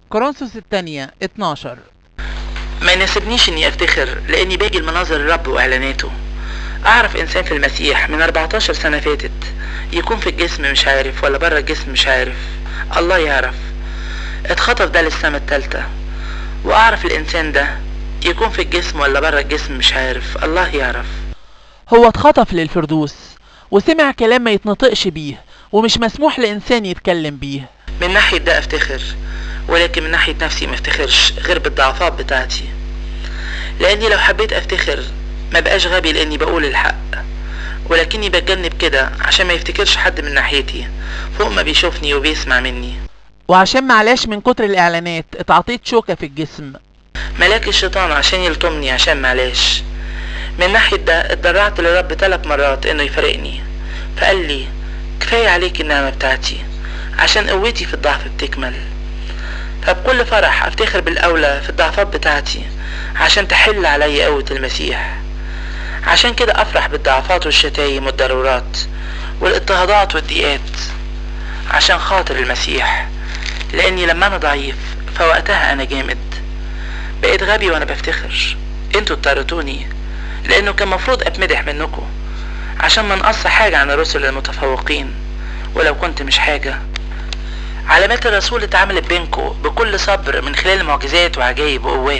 كورنثوس الثانية 12. ما يناسبنيش اني افتخر لاني باجي لمناظر الرب واعلاناته. اعرف انسان في المسيح من 14 سنة فاتت يكون في الجسم مش عارف ولا برا الجسم مش عارف، الله يعرف، اتخطف ده للسما التالتة. واعرف الانسان ده يكون في الجسم ولا برا الجسم مش عارف، الله يعرف. هو اتخطف للفردوس وسمع كلام ما يتنطقش بيه ومش مسموح لإنسان يتكلم بيه. من ناحية ده افتخر، ولكن من ناحية نفسي ما افتخرش غير بالضعفات بتاعتي. لاني لو حبيت افتخر ما بقاش غبي لاني بقول الحق، ولكني بتجنب كده عشان ما يفتكرش حد من ناحيتي فوق ما بيشوفني وبيسمع مني. وعشان معلاش من كتر الإعلانات اتعطيت شوكة في الجسم. ملاك الشيطان عشان يلطمني عشان معلاش. من ناحية ده اتضرعت للرب 3 مرات انه يفارقني، فقال لي كفاية عليك النعمة بتاعتي عشان قوتي في الضعف بتكمل. فبكل فرح افتخر بالاولى في الضعفات بتاعتي عشان تحل علي قوة المسيح. عشان كده افرح بالضعفات والشتايم والضرورات والاضطهادات والضيقات عشان خاطر المسيح، لاني لما انا ضعيف فوقتها انا جامد. بقيت غبي وانا بفتخر، انتوا اضطرتوني لانه كان مفروض اتمدح منكم عشان ما نقص حاجة عن الرسل المتفوقين، ولو كنت مش حاجة. علامات الرسول اتعملت بينكم بكل صبر من خلال معجزات وعجائب وقوات،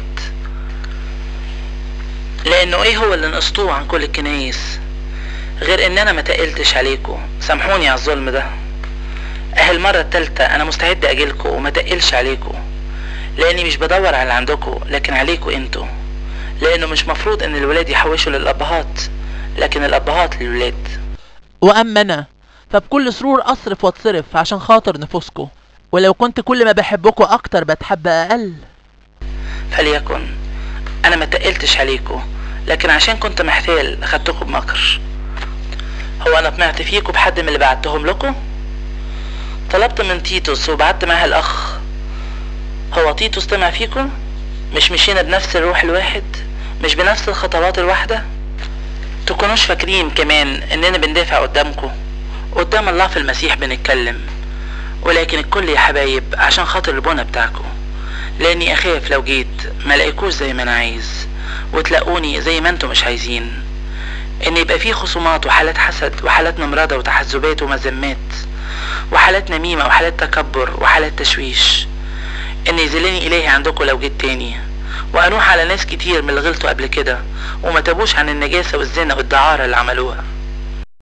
لانه ايه هو اللي نقصتوه عن كل الكنايس غير ان انا ما تقلتش عليكم. سامحوني على الظلم ده. المرة التالتة انا مستعد اجيلكم وما تقلش عليكم، لاني مش بدور على اللي عندكم لكن عليكم انتوا، لانه مش مفروض ان الولاد يحوشوا للابهات لكن الابهات للولاد. واما انا فبكل سرور اصرف واتصرف عشان خاطر نفوسكم، ولو كنت كل ما بحبكم اكتر بتحب اقل. فليكن انا ما تقلتش عليكم لكن عشان كنت محتال اخدتكم بمكر. هو انا طمعت فيكم بحد من اللي بعتهم لكم؟ طلبت من تيتوس وبعت معاه الاخ. هو تيتوس طمع فيكم؟ مش مشينا بنفس الروح الواحد؟ مش بنفس الخطوات الواحدة؟ تكونوش فاكرين كمان اننا بندافع قدامكم قدام الله في المسيح بنتكلم، ولكن الكل يا حبايب عشان خاطر البنى بتاعكم، لاني اخاف لو جيت ما لاقيكوش زي ما انا عايز وتلاقوني زي ما انتم مش عايزين، ان يبقى فيه خصومات وحالات حسد وحالات نمرضة وتحزبات ومذمات وحالات نميمة وحالات تكبر وحالات تشويش، ان يذلني الهي عندكم لو جيت تاني وانوح على ناس كتير من اللي غلطوا قبل كده وما تابوش عن النجاسة والزنا والدعارة اللي عملوها.